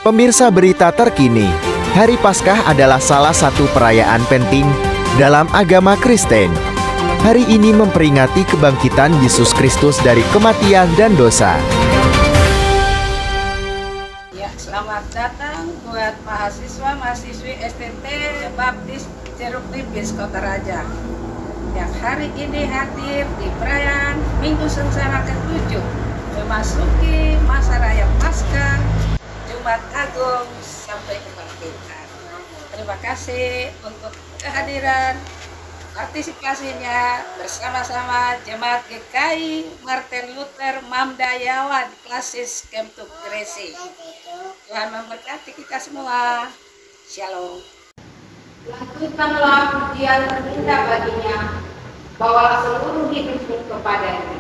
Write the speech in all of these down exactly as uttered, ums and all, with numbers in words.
Pemirsa berita terkini, Hari Paskah adalah salah satu perayaan penting dalam agama Kristen. Hari ini memperingati kebangkitan Yesus Kristus dari kematian dan dosa. Ya, selamat datang buat mahasiswa-mahasiswi S T T Baptis Ceruk Nipis Kota Raja yang hari ini hadir di perayaan Minggu Sengsara ketujuh memasuki masa raya Paskah, Jumat Agung sampai kebangkitan. Terima kasih untuk kehadiran partisipasinya bersama-sama Jemaat G K I Martin Luther Mamdayawan Klasis Kemtuk Gresik. Tuhan memberkati kita semua. Shalom. Lanjutkanlah pujian terindah baginya, bawalah seluruh hidupmu kepadanya.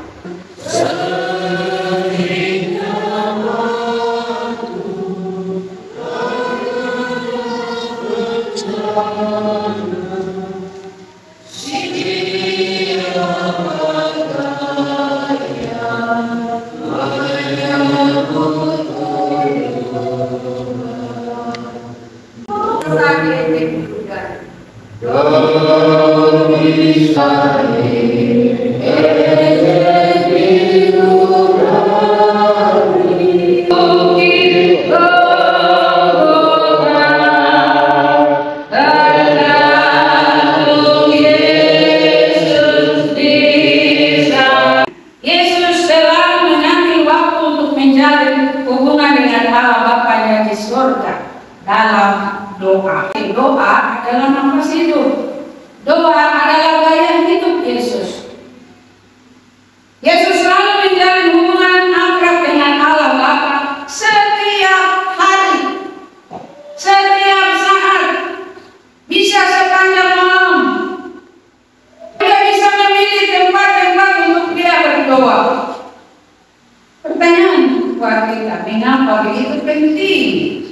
Dalam doa, doa adalah nafas hidup. Doa adalah gaya hidup Yesus. Yesus selalu menjalin hubungan akrab dengan Allah Bapa setiap hari, setiap saat, bisa sepanjang malam. Dia bisa memilih tempat-tempat untuk dia berdoa. Pertanyaan buat kita, mengapa begitu penting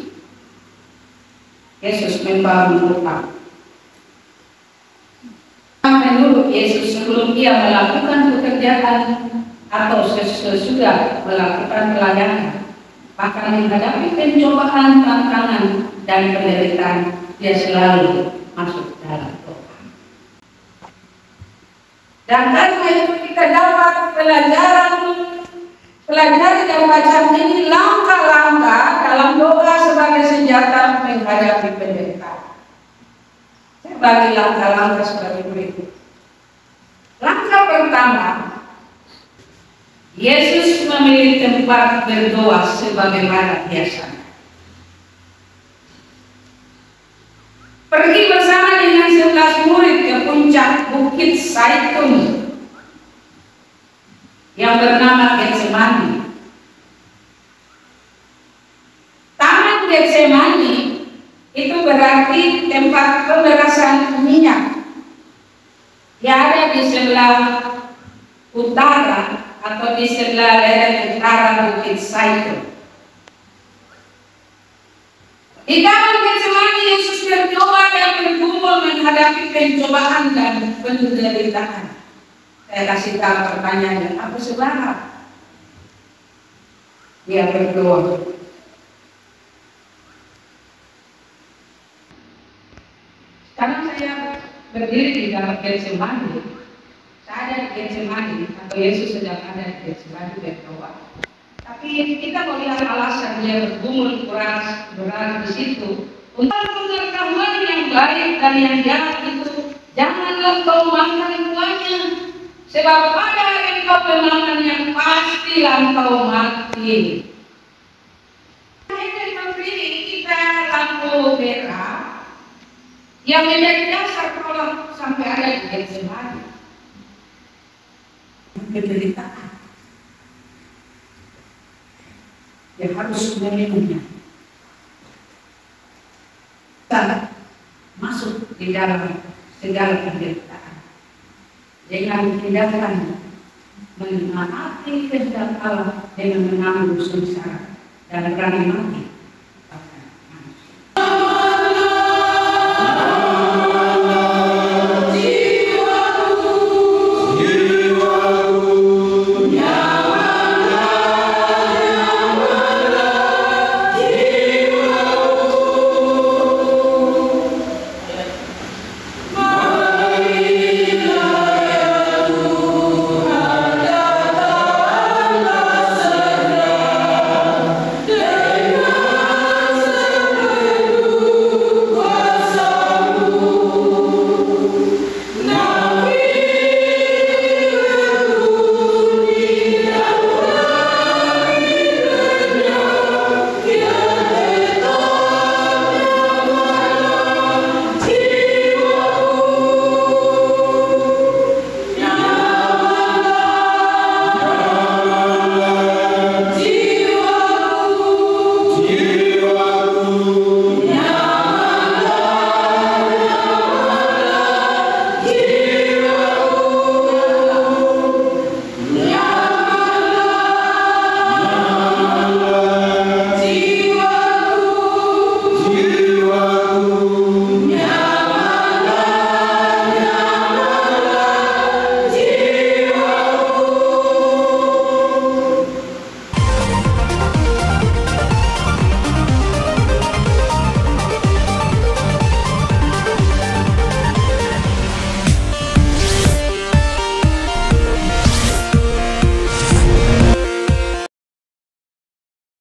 Yesus membangun doa? Menurut Yesus, sebelum ia melakukan pekerjaan atau sesudah melakukan pelayanan, maka menghadapi pencobaan, tantangan, dan penderitaan, dia selalu masuk dalam doa. Dan karena itu kita dapat pelajaran pelajari dan bacaan ini langkah-langkah dalam doa sebagai senjata menghadapi penderitaan. Saya bagi langkah-langkah sebagai berikut. Langkah pertama, Yesus memilih tempat berdoa sebagaimana biasanya. Pergi bersama dengan sebelas murid ke puncak Bukit Zaitun yang bernama Getsemani. Taman Getsemani itu berarti tempat pemerasan minyak. Dia ada di sebelah utara atau di sebelah lereng utara Bukit Zaitun. Di taman Getsemani Yesus berdoa dan bergumul menghadapi pencobaan dan penderitaan. Saya kasih tahu pertanyaannya, apa sebab dia berdoa? Sekarang saya berdiri di dalam Getsemani, saya ada di Getsemani, atau Yesus sedang ada di Getsemani berdoa. Tapi kita melihat alasan dia bergumul keras berat di situ. Untuk pengetahuan yang baik dan yang jahat itu, janganlah kau makan buahnya. Sebab pada hari engkau memakannya pastilah engkau mati. Ini memberi kita lampu merah yang menjadi dasar prolog sampai ada di Getsemani. Penderitaan yang harus meminumnya. Kita masuk di dalam segala penderitaan. Jangan tindakan menaati kehendak Allah dengan menanggung sengsara dan berani mati